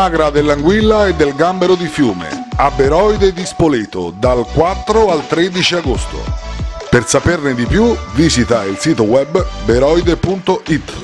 Sagra dell'Anguilla e del Gambero di Fiume, a Beroide di Spoleto, dal 4 al 13 agosto. Per saperne di più visita il sito web beroide.it.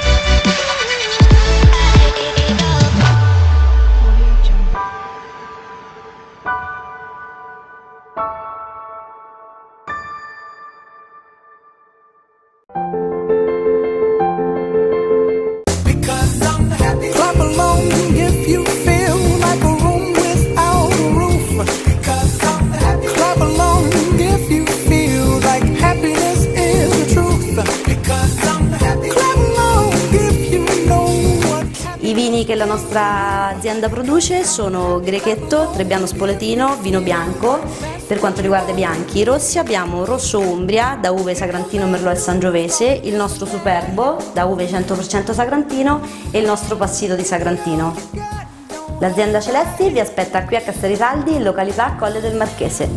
I vini che la nostra azienda produce sono Grechetto, Trebbiano Spoletino, vino bianco. Per quanto riguarda i bianchi, i rossi abbiamo Rosso Umbria da uve Sagrantino, Merlot e Sangiovese, il nostro Superbo da uve 100% Sagrantino e il nostro Passito di Sagrantino. L'azienda Celesti vi aspetta qui a Castarisaldi, in località Colle del Marchese.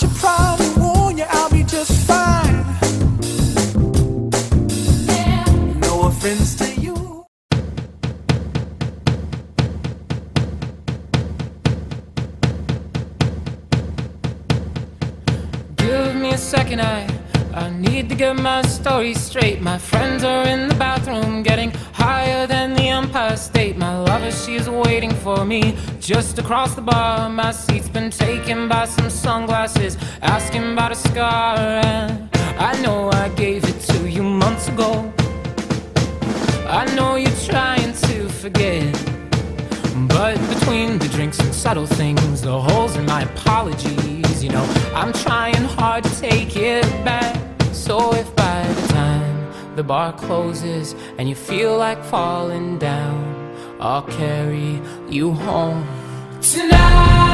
Give me a second, I need to get my story straight. My friends are in the bathroom getting higher than the Empire State. My lover, she's waiting for me just across the bar. My seat's been taken by some sunglasses asking about a scar. And I know I gave it to you months ago. I know you're trying to forget, but between the drinks and subtle things, the holes in my apologies, you know, I'm trying hard to take it back. So if by the time the bar closes and you feel like falling down, I'll carry you home tonight.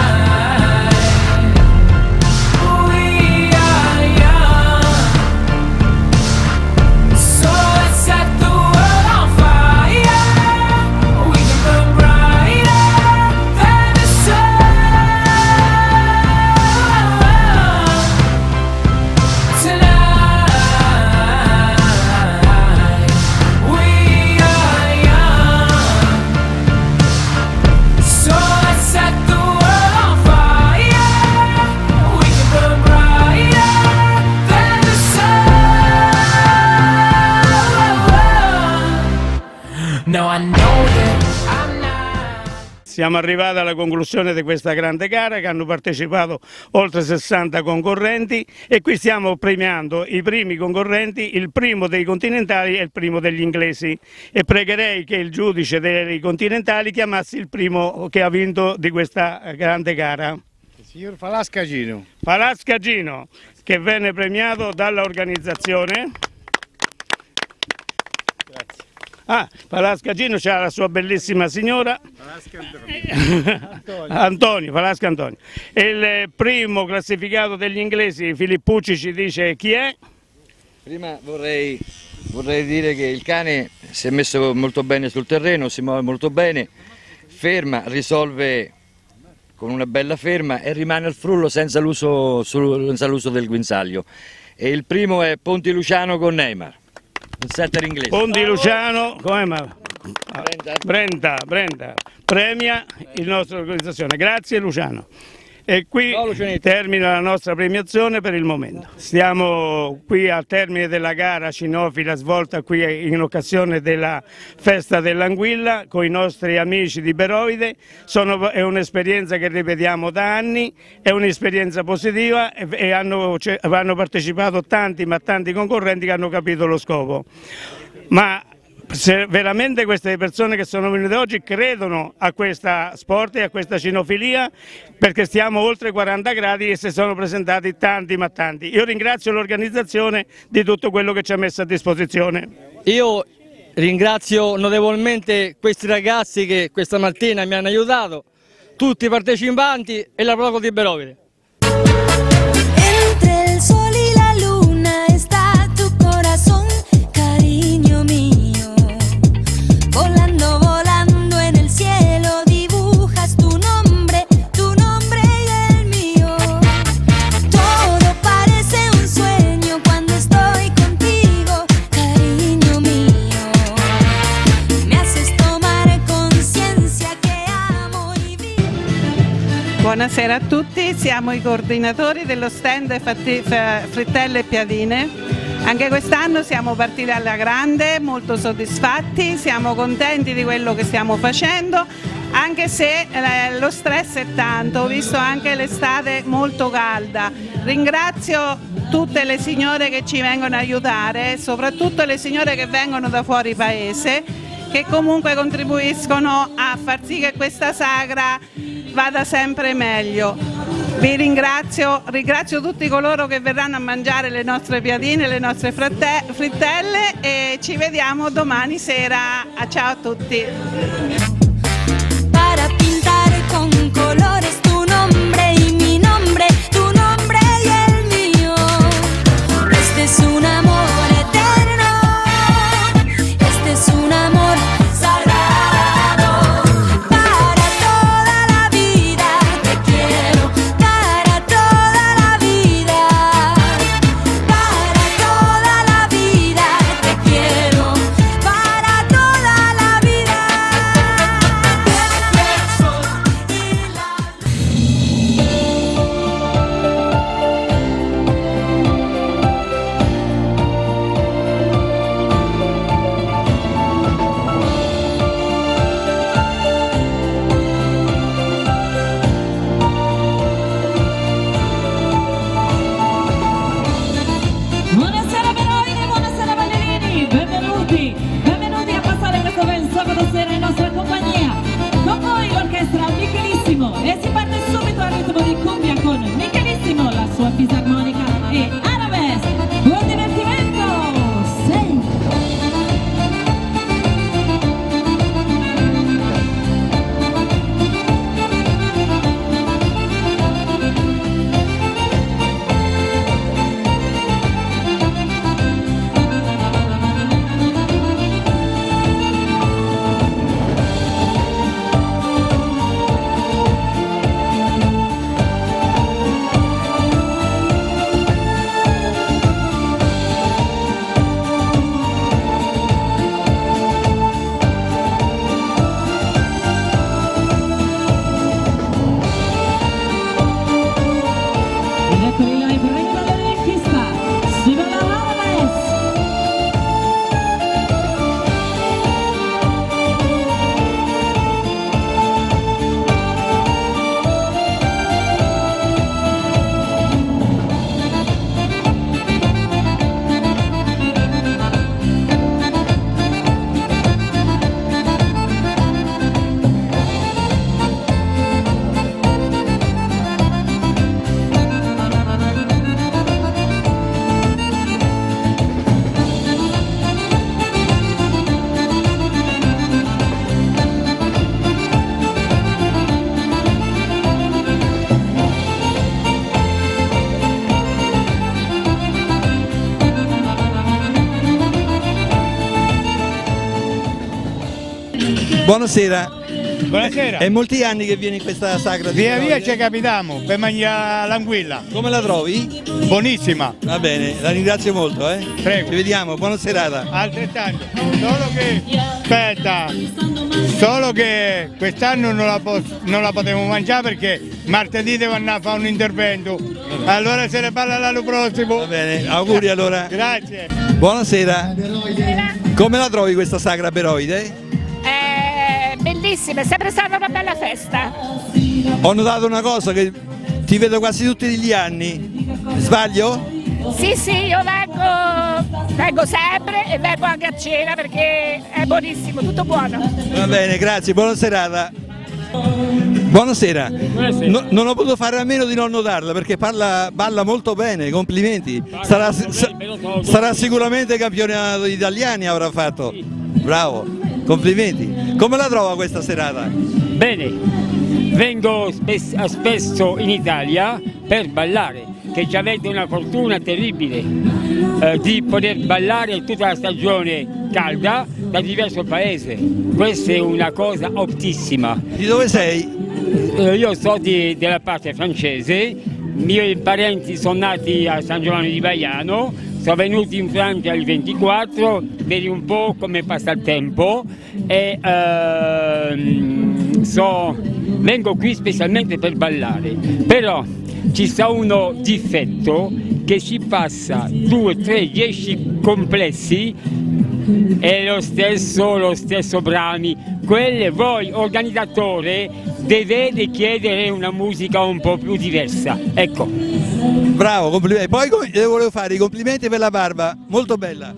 Siamo arrivati alla conclusione di questa grande gara che hanno partecipato oltre 60 concorrenti e qui stiamo premiando i primi concorrenti, il primo dei continentali e il primo degli inglesi, e pregherei che il giudice dei continentali chiamasse il primo che ha vinto di questa grande gara. Il signor Falascagino. Falascagino, che venne premiato dall'organizzazione. Grazie. Falascagino c'ha la sua bellissima signora Antonio, Falasca Antonio. Il primo classificato degli inglesi, Filippucci, ci dice chi è? Prima vorrei dire che il cane si è messo molto bene sul terreno, si muove molto bene, ferma, risolve con una bella ferma e rimane al frullo senza l'uso del guinzaglio. E il primo è Ponti Luciano con Neymar. Il setter inglese. Ponti Luciano, Brenta, premia la nostra organizzazione. Grazie Luciano. E qui termina la nostra premiazione per il momento. Stiamo qui al termine della gara cinofila svolta qui in occasione della festa dell'Anguilla con i nostri amici di Beroide. È un'esperienza che ripetiamo da anni, è un'esperienza positiva e hanno partecipato tanti concorrenti che hanno capito lo scopo. Ma se veramente queste persone che sono venute oggi credono a questa sport e a questa cinofilia, perché stiamo oltre 40 gradi e si sono presentati tanti. Io ringrazio l'organizzazione di tutto quello che ci ha messo a disposizione. Io ringrazio notevolmente questi ragazzi che questa mattina mi hanno aiutato, tutti i partecipanti e la Proco di Berovide. Me haces tomar conciencia que Buonasera a tutti, siamo i coordinatori dello stand Frittelle e Piadine. Anche quest'anno siamo partiti alla grande, molto soddisfatti, siamo contenti di quello che stiamo facendo, anche se lo stress è tanto, visto anche l'estate molto calda. Ringrazio tutte le signore che ci vengono a aiutare, soprattutto le signore che vengono da fuori paese, che comunque contribuiscono a far sì che questa sagra vada sempre meglio. Vi ringrazio tutti coloro che verranno a mangiare le nostre piadine, le nostre frittelle e ci vediamo domani sera. Ciao a tutti. Para pintar con colores tu nombre y mi nombre, tu nombre y el mío. Este es un amor eterno, este es un amor sagrado. Para toda la vida te quiero, para toda la vida, para toda la vida te quiero, para toda la vida. Buonasera Beroide, buonasera ballerini, benvenuti a passare questo bel sabato sera in nostra compagnia. Con voi l'orchestra Michelissimo e si parte subito al ritmo di cumbia con Michelissimo, la sua fisarmonica e Arabesque. Buon divertimento! Sei! Ed eccoli là, il regno dell'Elecchista, si va l'Arabesque. Buonasera. Buonasera. È molti anni che vieni in questa sagra di Via Beroide? ci capitiamo per mangiare l'anguilla. Come la trovi? Buonissima. Va bene, la ringrazio molto, Prego. Ci vediamo, buona serata. Altrettanto. Solo che quest'anno non la potevo mangiare perché martedì devo andare a fare un intervento. Allora se ne parla l'anno prossimo. Va bene, auguri allora. Grazie. Buonasera. Come la trovi questa sagra Beroide? Bellissima, è sempre stata una bella festa. Ho notato una cosa, che ti vedo quasi tutti gli anni. Sbaglio? Sì, io vengo sempre e vengo anche a cena perché è buonissimo, tutto buono. Va bene, grazie, buona serata. Buonasera. Non ho potuto fare a meno di non notarla perché balla molto bene, complimenti. Sarà sicuramente campionato italiani avrà fatto. Bravo, complimenti. Come la trova questa serata? Bene, vengo spesso in Italia per ballare, che ci avete una fortuna terribile di poter ballare tutta la stagione calda da diverso paese. Questa è una cosa ottissima. Di dove sei? Io sono della parte francese, i miei parenti sono nati a San Giovanni di Baiano, sono venuto in Francia il 24, vedi un po' come passa il tempo e vengo qui specialmente per ballare, però ci sta uno difetto che si passa 2, 3, 10 complessi e lo stesso brani, quelle voi organizzatore dovete chiedere una musica un po' più diversa, ecco. Bravo, complimenti. Poi le volevo fare i complimenti per la barba, molto bella.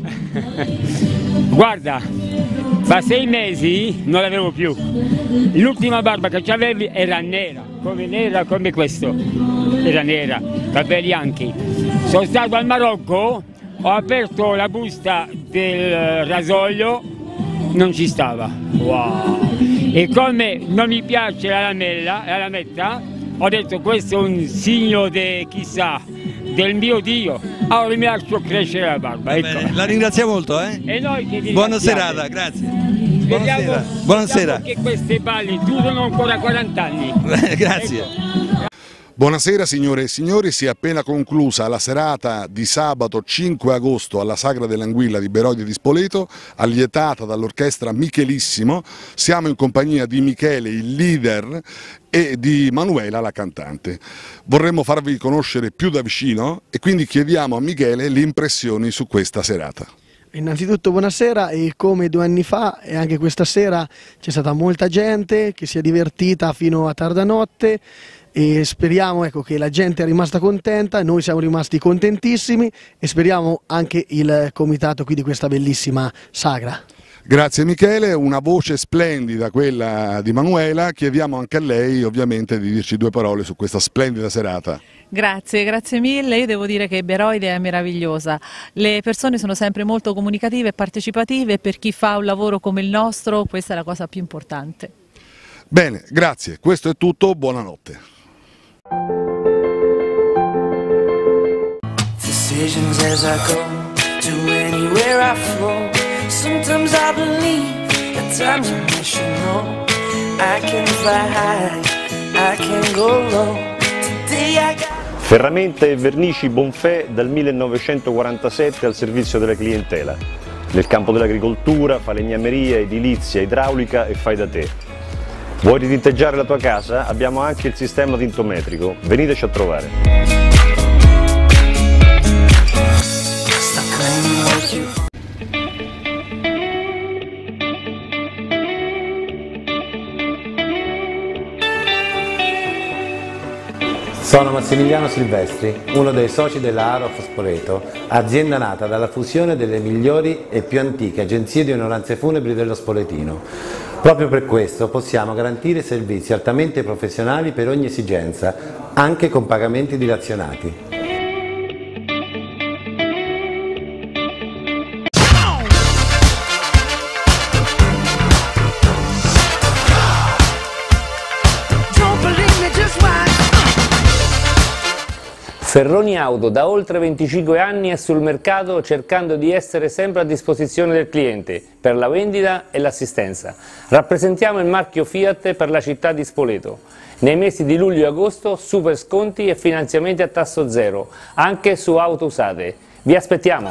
Guarda, da 6 mesi non l'avevo più, l'ultima barba che avevi era nera come questo, era nera, capelli anche. Sono stato al Marocco, ho aperto la busta del rasoio, non ci stava, wow. E come non mi piace la lametta, ho detto questo è un segno chissà del mio Dio, allora mi lascio crescere la barba. Ecco. La ringrazio molto, eh? E noi che vi buona ringraziamo. serata, grazie. Speriamo, Buonasera. che queste balle durano ancora 40 anni. Grazie. Ecco. Buonasera signore e signori, si è appena conclusa la serata di sabato 5 agosto alla Sagra dell'Anguilla di Beroide di Spoleto, allietata dall'orchestra Michelissimo. Siamo in compagnia di Michele, il leader, e di Manuela, la cantante. Vorremmo farvi conoscere più da vicino e quindi chiediamo a Michele le impressioni su questa serata. Innanzitutto buonasera, e come 2 anni fa e anche questa sera c'è stata molta gente che si è divertita fino a tarda notte e speriamo, ecco, che la gente è rimasta contenta, noi siamo rimasti contentissimi e speriamo anche il comitato qui di questa bellissima sagra. Grazie Michele, una voce splendida quella di Manuela, chiediamo anche a lei ovviamente di dirci 2 parole su questa splendida serata. Grazie mille, io devo dire che Beroide è meravigliosa, le persone sono sempre molto comunicative e partecipative e per chi fa un lavoro come il nostro questa è la cosa più importante. Bene, grazie, questo è tutto, buonanotte. Decisions as I go to anywhere I flow. Sometimes I believe, at times I wish you know. I can fly high, I can go low. Today I got... Ferramenta e vernici Bonfè dal 1947 al servizio della clientela. Nel campo dell'agricoltura, falegnameria, edilizia, idraulica e fai da te. Vuoi ritinteggiare la tua casa? Abbiamo anche il sistema tintometrico. Veniteci a trovare. Sono Massimiliano Silvestri, uno dei soci della Arof Spoleto, azienda nata dalla fusione delle migliori e più antiche agenzie di onoranze funebri dello Spoletino. Proprio per questo possiamo garantire servizi altamente professionali per ogni esigenza, anche con pagamenti dilazionati. Ferroni Auto da oltre 25 anni è sul mercato cercando di essere sempre a disposizione del cliente per la vendita e l'assistenza. Rappresentiamo il marchio Fiat per la città di Spoleto. Nei mesi di luglio e agosto super sconti e finanziamenti a tasso zero, anche su auto usate. Vi aspettiamo!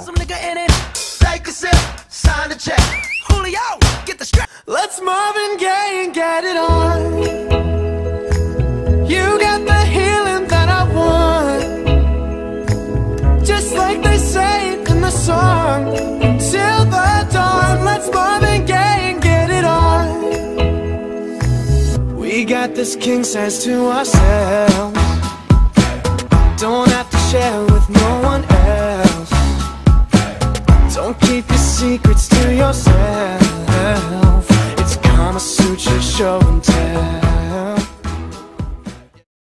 Just like they say in the song, till the dawn, let's Marvin Gaye and get it on. We got this king size to ourselves, don't have to share with no one else. Don't keep your secrets to yourself.